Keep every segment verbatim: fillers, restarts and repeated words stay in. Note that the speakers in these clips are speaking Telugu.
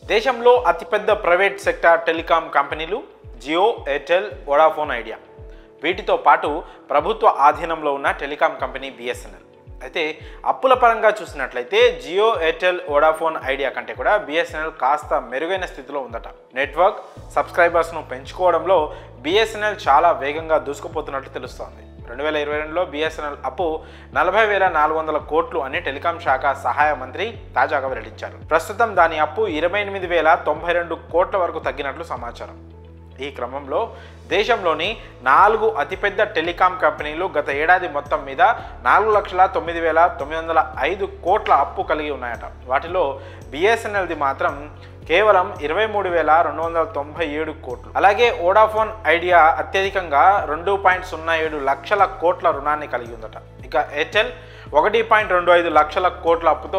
దేశంలో అతిపెద్ద ప్రైవేట్ సెక్టార్ టెలికాం కంపెనీలు జియో, ఎయిర్టెల్, వోడాఫోన్ ఐడియా. వీటితో పాటు ప్రభుత్వ ఆధీనంలో ఉన్న టెలికాం కంపెనీ బిఎస్ఎన్ఎల్. అయితే అప్పుల పరంగా చూసినట్లయితే జియో, ఎయిర్టెల్, వోడాఫోన్ ఐడియా కంటే కూడా బిఎస్ఎన్ఎల్ కాస్త మెరుగైన స్థితిలో ఉందట. నెట్వర్క్ సబ్స్క్రైబర్స్ను పెంచుకోవడంలో బిఎస్ఎన్ఎల్ చాలా వేగంగా దూసుకుపోతున్నట్లు తెలుస్తోంది. రెండు వేల ఇరవై రెండులో బిఎస్ఎన్ఎల్ అప్పు నలభై వేల నాలుగు వందల కోట్లు అని టెలికాం శాఖ సహాయ మంత్రి తాజాగా వెల్లడించారు. ప్రస్తుతం దాని అప్పు ఇరవై ఎనిమిది వేల తొంభై రెండు కోట్ల వరకు తగ్గినట్లు సమాచారం. ఈ క్రమంలో దేశంలోని నాలుగు అతిపెద్ద టెలికాం కంపెనీలు గత ఏడాది మొత్తం మీద నాలుగు లక్షల తొమ్మిది వేల తొమ్మిది వందల ఐదు కోట్ల అప్పు కలిగి ఉన్నాయట. వాటిలో బిఎస్ఎన్ఎల్ది మాత్రం కేవలం ఇరవై మూడు వేల రెండు వందల తొంభై ఏడు కోట్లు. అలాగే వోడాఫోన్ ఐడియా అత్యధికంగా రెండు పాయింట్ సున్నా ఏడు లక్షల కోట్ల రుణాన్ని కలిగి ఉందట. ఇక ఎయిర్టెల్ ఒకటి పాయింట్ రెండు ఐదు లక్షల కోట్ల అప్పుతో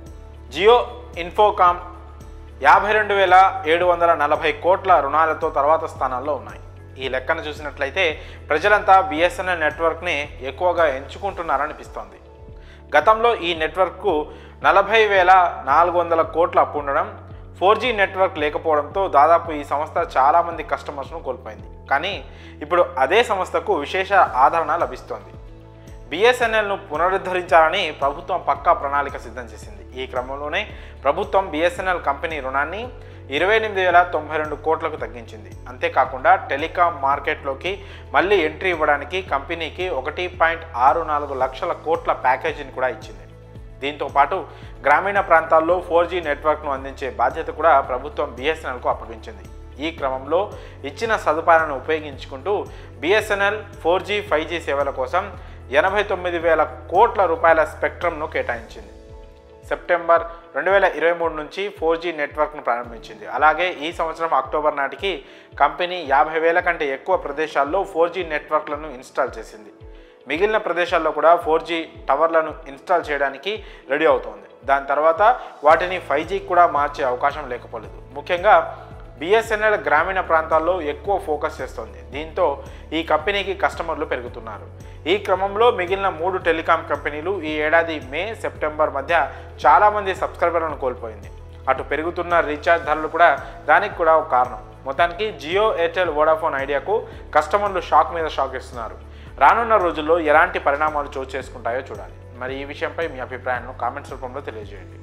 జియో, ఇన్ఫోకామ్ యాభై రెండు వేల ఏడు వందల నలభై కోట్ల రుణాలతో తర్వాత స్థానాల్లో ఉన్నాయి. ఈ లెక్కను చూసినట్లయితే ప్రజలంతా బిఎస్ఎన్ఎల్ నెట్వర్క్ని ఎక్కువగా ఎంచుకుంటున్నారనిపిస్తోంది. గతంలో ఈ నెట్వర్క్కు నలభై వేల నాలుగు వందల కోట్ల అప్పు ఉండడం, ఫోర్ జీ నెట్వర్క్ లేకపోవడంతో దాదాపు ఈ సంస్థ చాలామంది కస్టమర్స్ను కోల్పోయింది. కానీ ఇప్పుడు అదే సంస్థకు విశేష ఆదరణ లభిస్తోంది. బిఎస్ఎన్ఎల్ను పునరుద్ధరించాలని ప్రభుత్వం పక్కా ప్రణాళిక సిద్ధం చేసింది. ఈ క్రమంలోనే ప్రభుత్వం బిఎస్ఎన్ఎల్ కంపెనీ రుణాన్ని ఇరవై ఎనిమిది వేల తొంభై రెండు కోట్లకు తగ్గించింది. అంతేకాకుండా టెలికాం మార్కెట్లోకి మళ్ళీ ఎంట్రీ ఇవ్వడానికి కంపెనీకి ఒకటి పాయింట్ ఆరు నాలుగు లక్షల కోట్ల ప్యాకేజీని కూడా ఇచ్చింది. దీంతో పాటు గ్రామీణ ప్రాంతాల్లో ఫోర్ జీ నెట్వర్క్ను అందించే బాధ్యత కూడా ప్రభుత్వం బిఎస్ఎన్ఎల్కు అప్పగించింది. ఈ క్రమంలో ఇచ్చిన సదుపాయాలను ఉపయోగించుకుంటూ BSNL four G, five G సేవల కోసం ఎనభై తొమ్మిది వేల కోట్ల రూపాయల స్పెక్ట్రమ్ను కేటాయించింది. సెప్టెంబర్ రెండు వేల ఇరవై మూడు నుంచి ఫోర్ జీ నెట్వర్క్ను ప్రారంభించింది. అలాగే ఈ సంవత్సరం అక్టోబర్ నాటికి కంపెనీ యాభై వేల కంటే ఎక్కువ ప్రదేశాల్లో ఫోర్ జీ నెట్వర్క్లను ఇన్స్టాల్ చేసింది. మిగిలిన ప్రదేశాల్లో కూడా ఫోర్ జీ టవర్లను ఇన్స్టాల్ చేయడానికి రెడీ అవుతోంది. దాని తర్వాత వాటిని ఫైవ్ జీకి కూడా మార్చే అవకాశం లేకపోలేదు. ముఖ్యంగా బిఎస్ఎన్ఎల్ గ్రామీణ ప్రాంతాల్లో ఎక్కువ ఫోకస్ చేస్తోంది. దీంతో ఈ కంపెనీకి కస్టమర్లు పెరుగుతున్నారు. ఈ క్రమంలో మిగిలిన మూడు టెలికాం కంపెనీలు ఈ ఏడాది మే, సెప్టెంబర్ మధ్య చాలామంది సబ్స్క్రైబర్లను కోల్పోయింది. అటు పెరుగుతున్న రీఛార్జ్ ధరలు కూడా దానికి కూడా ఒక కారణం. మొత్తానికి జియో, ఎయిర్టెల్, వోడాఫోన్ ఐడియాకు కస్టమర్లు షాక్ మీద షాక్ ఇస్తున్నారు. రానున్న రోజుల్లో ఎలాంటి పరిణామాలు చోటు చేసుకుంటాయో చూడాలి. మరి ఈ విషయంపై మీ అభిప్రాయాలను కామెంట్స్ రూపంలో తెలియజేయండి.